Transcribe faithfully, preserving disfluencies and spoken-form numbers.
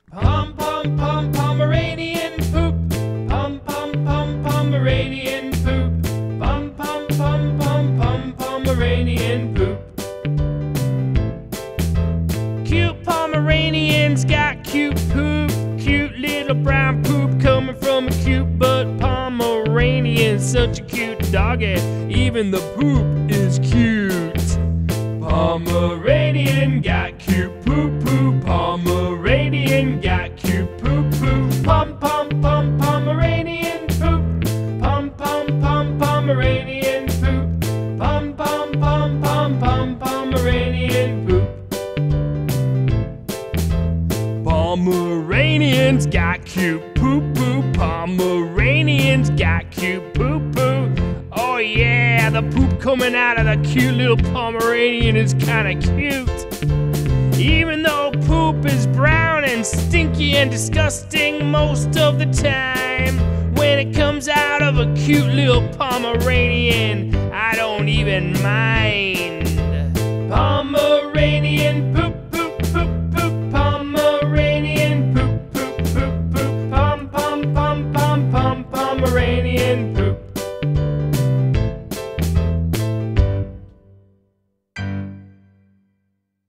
Pom pom pom Pomeranian poop. Pom pom pom Pomeranian poop. Pom pom pom pom pom Pomeranian poop. Cute Pomeranians got cute poop. Cute little brown poop coming from a cute butt Pomeranian. Such a cute doggy, even the poop is cute. Pomeranian got cute poo poo. Pomeranian got cute poo poo. Pom pom pom Pomeranian poop. Pom pom pom Pomeranian poop. Pom pom pom pom pom Pomeranian poop. Pomeranians got cute poo poo. Pomeranians got cute poo poo. Oh yeah, the poop coming out of the cute little Pomeranian is kinda cute. Even though poop is brown and stinky and disgusting most of the time, when it comes out of a cute little Pomeranian, I don't even mind. Pomeranian poop poop poop poop. Pomeranian poop poop poop poop. Pom pom pom pom pom Pomeranian poop.